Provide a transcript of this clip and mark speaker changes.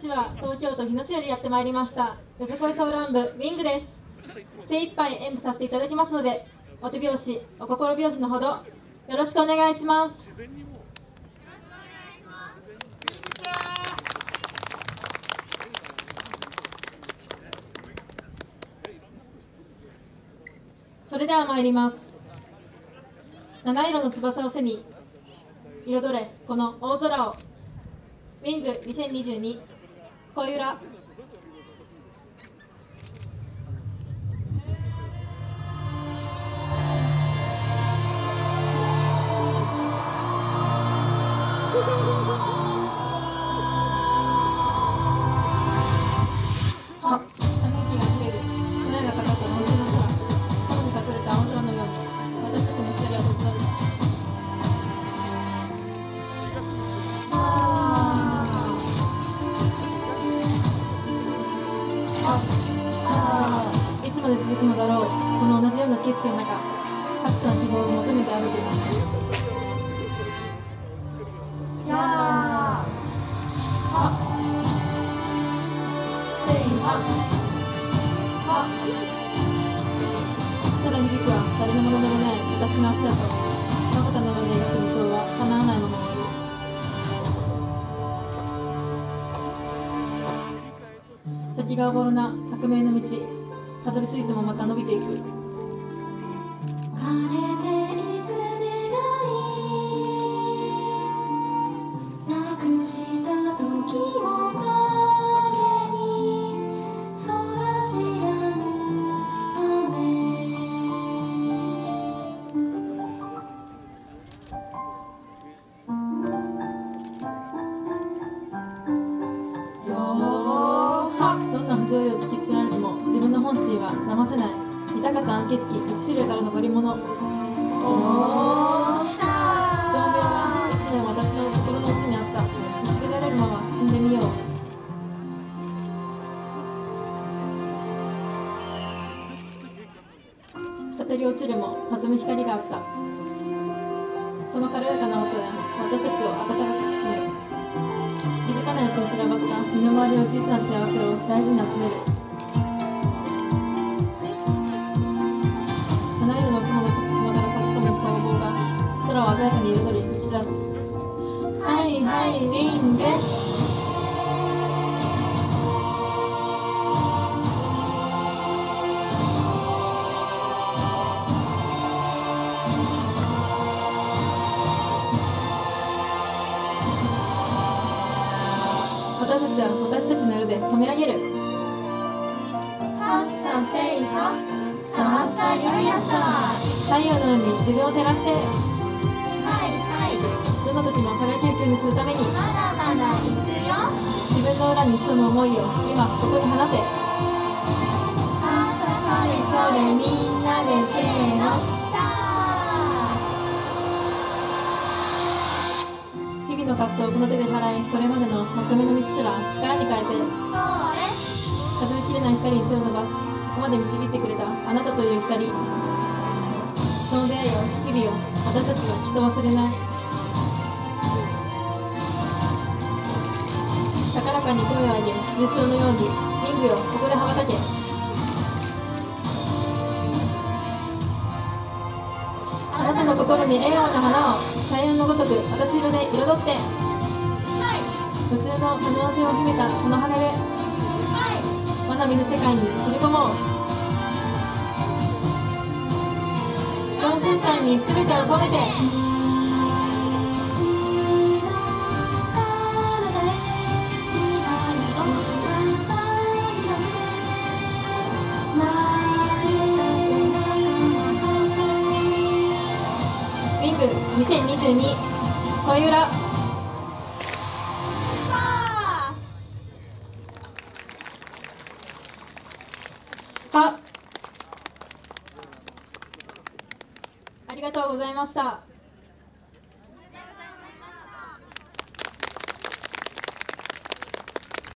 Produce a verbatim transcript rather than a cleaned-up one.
Speaker 1: ちは東京都日野市よりやってまいりましたよさこいソーラン部ウィングです。精一杯演舞させていただきますので、お手拍子お心拍子のほどよろしくお願いします。それでは参ります。七色の翼を背に彩れこの大空を。ウィングにせんにじゅうに恋裏。あ、ため息が切れる。粉がかかったのの空。雲に隠れた青空のように私たちの光は閉じられた。いつまで続くのだろう、この同じような景色の中、かすかな希望を求めて歩く。やーはせいはは力に響くは誰のものでもない私の足跡。まぶたの上で描く理想は叶わないまま終わる。先がおぼろな革命の道、たどり着いてもまた伸びていく。枯れていく願い、なくした時を影に空知らぬ雨。どんな不条理を突きつけられても自分の本心は騙せない。見たかった暗景色いち種類からの贈り物。おーしゃー。人の病はいつでも私の心の内にあった。見つけられるまま進んでみよう。滴り落ちるも弾む光があった。その軽やかな音や私たちを温かく包む。気づかないうちに散らばった身の回りの小さな幸せを大事に集める。七色の雲の隙間から差し込む光芒が空を鮮やかに彩り打ち出す。はいはいウィング。私たちは私たちの色で染め上げる。はっさせいはさまさややさ。太陽のように自分を照らして。はいはい。どんな時も輝きを急にするためにまだまだ行くよ。自分の裏に潜む思いを今ここに放て。ささそれそれみんなでせーのシャー。日々の葛藤をこの手で払い、これまでの役目の道すら力に変えて。数えきれない光に手を伸ばし、ここまで導いてくれたあなたという光。その出会いを日々を私たちはきっと忘れない。高らかに声を上げ絶頂のようにリングよここで羽ばたけ。あなたの心に笑顔の花を彩雲のごとく私色で彩って。無数の可能性を秘めたその羽でまだ見ぬ世界に飛び込もう。よんふんかんに全てを込めて。ウィングにせんにじゅうに恋裏。はありがとうございました。